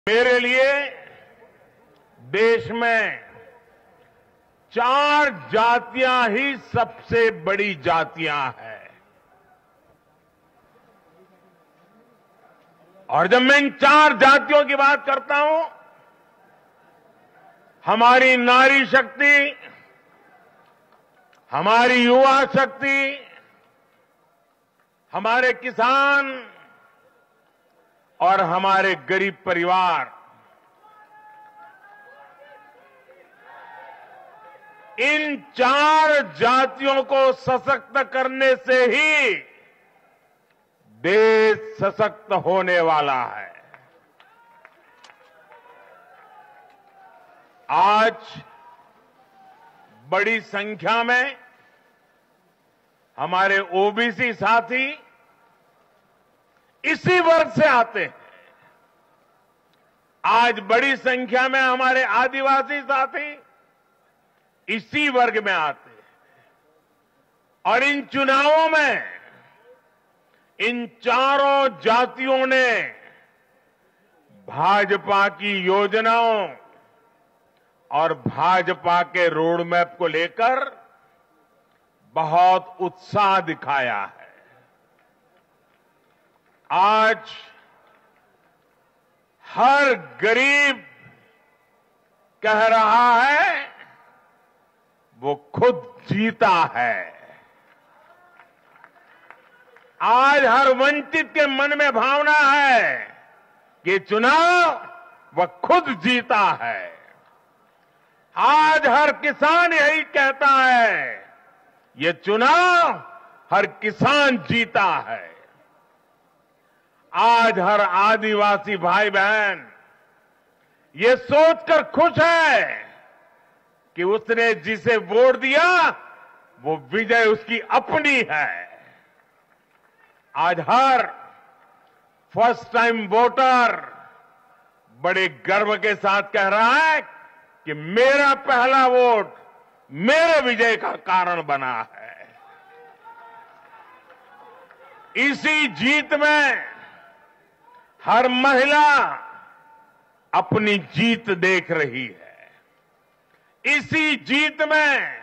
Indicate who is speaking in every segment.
Speaker 1: मेरे लिए देश में 4 जातियां ही सबसे बड़ी जातियां हैं। और जब मैं इन 4 जातियों की बात करता हूं, हमारी नारी शक्ति, हमारी युवा शक्ति, हमारे किसान और हमारे गरीब परिवार, इन 4 जातियों को सशक्त करने से ही देश सशक्त होने वाला है। आज बड़ी संख्या में हमारे ओबीसी साथी इसी वर्ग से आते हैं। आज बड़ी संख्या में हमारे आदिवासी साथी इसी वर्ग में आते हैं। और इन चुनावों में इन चारों जातियों ने भाजपा की योजनाओं और भाजपा के रोड मैप को लेकर बहुत उत्साह दिखाया है। आज हर गरीब कह रहा है वो खुद जीता है। आज हर वंचित के मन में भावना है कि चुनाव वह खुद जीता है। आज हर किसान यही कहता है, ये चुनाव हर किसान जीता है। आज हर आदिवासी भाई बहन ये सोचकर खुश है कि उसने जिसे वोट दिया वो विजय उसकी अपनी है। आज हर फर्स्ट टाइम वोटर बड़े गर्व के साथ कह रहा है कि मेरा पहला वोट मेरे विजय का कारण बना है। इसी जीत में हर महिला अपनी जीत देख रही है। इसी जीत में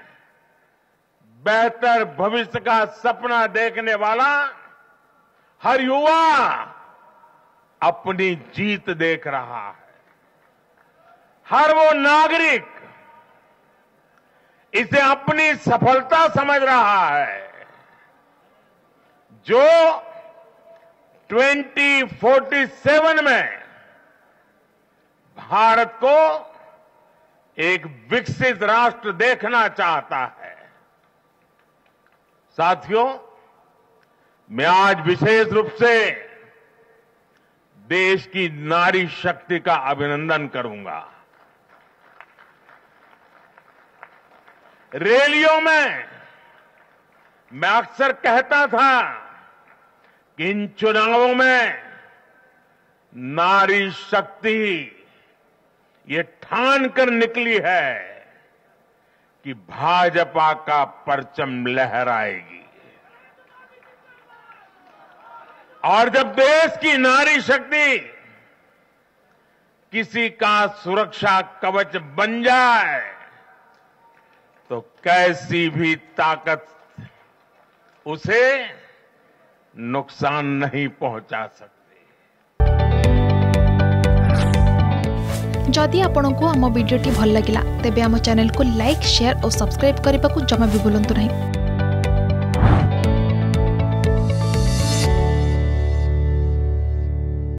Speaker 1: बेहतर भविष्य का सपना देखने वाला हर युवा अपनी जीत देख रहा है। हर वो नागरिक इसे अपनी सफलता समझ रहा है जो 2047 में भारत को एक विकसित राष्ट्र देखना चाहता है। साथियों, मैं आज विशेष रूप से देश की नारी शक्ति का अभिनंदन करूंगा। रैलियों में मैं अक्सर कहता था कि इन चुनावों में नारी शक्ति ये ठान कर निकली है कि भाजपा का परचम लहराएगी। और जब देश की नारी शक्ति किसी का सुरक्षा कवच बन जाए तो कैसी भी ताकत उसे नुकसान नहीं पहुंचा सकती।
Speaker 2: जदि आपंक आम भिडी भल लगा तेब आम चैनल को लाइक, शेयर और सब्सक्राइब करने को जमा भी भूलु नहीं।